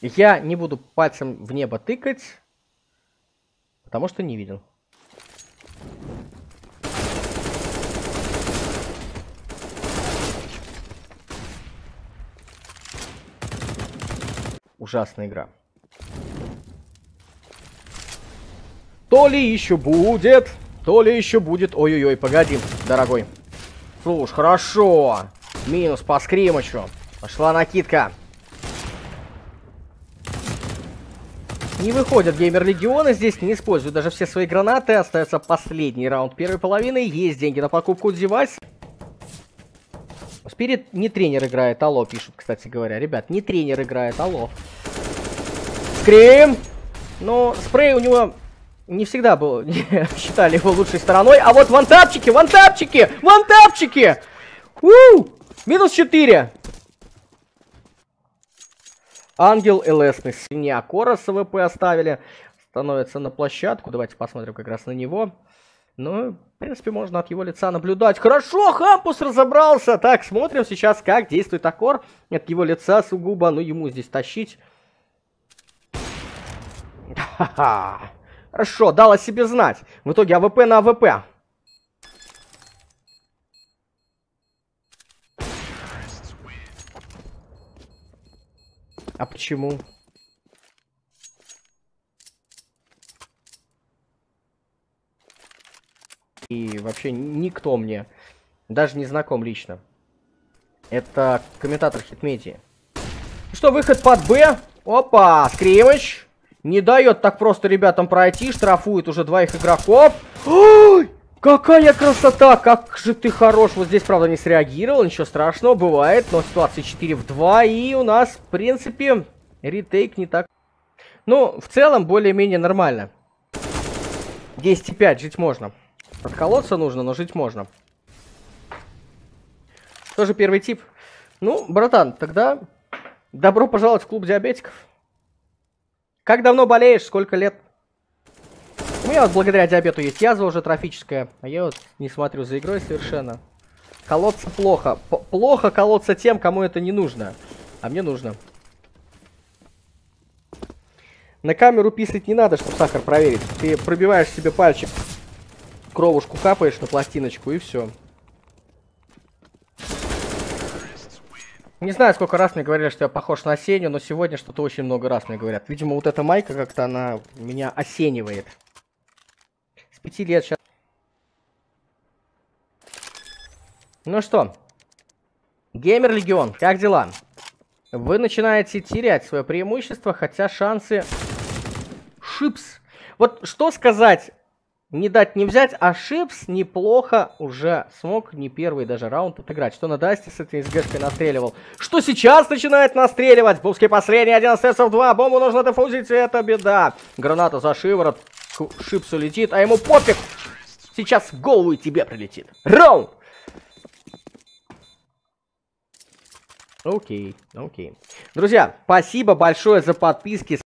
Я не буду пальцем в небо тыкать, потому что не видел. Ужасная игра. То ли еще будет, то ли еще будет. Ой-ой-ой, погоди, дорогой. Слушай, хорошо. Минус по скримачу. Пошла накидка. Не выходят геймер-легионы здесь, не используют даже все свои гранаты. Остается последний раунд первой половины. Есть деньги на покупку девайса. Спирит не тренер играет, алло, пишут, кстати говоря. Ребят, не тренер играет, алло. Скрим! Но спрей у него не всегда был, считали его лучшей стороной. А вот вантапчики, вантапчики, вантапчики! Минус 4. Ангел ЛСный, свинья Кора с АВП оставили. Становится на площадку. Давайте посмотрим как раз на него. Ну, в принципе, можно от его лица наблюдать. Хорошо, Хампус разобрался. Так, смотрим сейчас, как действует Акор. От его лица сугубо, ну, ему здесь тащить. Ха-ха. Хорошо, дал о себе знать. В итоге АВП на АВП. А почему? И вообще никто мне даже не знаком лично. Это комментатор Хитмедии. Что, выход под Б? Опа, скримыч. Не дает так просто ребятам пройти. Штрафует уже двоих игроков. Ой, какая красота! Как же ты хорош. Вот здесь, правда, не среагировал. Ничего страшного, бывает. Но ситуация 4 в 2. И у нас, в принципе, ретейк не так. Ну, в целом, более-менее нормально. 10,5, жить можно. Отколоться нужно, но жить можно. Тоже первый тип. Ну, братан, тогда добро пожаловать в клуб диабетиков. Как давно болеешь? Сколько лет? У меня вот благодаря диабету есть язва уже трофическая. А я вот не смотрю за игрой совершенно. Колоться плохо. Плохо колоться тем, кому это не нужно. А мне нужно. На камеру писать не надо, чтобы сахар проверить. Ты пробиваешь себе пальчик, кровушку капаешь на пластиночку и все. Не знаю, сколько раз мне говорили, что я похож на Сеню, но сегодня что-то очень много раз мне говорят. Видимо, вот эта майка как-то она меня осенивает. С 5 лет сейчас. Ну что, Геймер Легион, как дела? Вы начинаете терять свое преимущество, хотя шансы... Шипс. Вот что сказать, не дать не взять, а Шипс неплохо уже смог не первый даже раунд отыграть. Что на Дасте с этой СГшкой настреливал. Что сейчас начинает настреливать. Пуски последний, 11 в 2. Бомбу нужно дефузить, и это беда. Граната за шиворот. Шипсу летит, а ему пофиг. Сейчас в голову и тебе прилетит. Раунд! Окей, окей. Друзья, спасибо большое за подписки.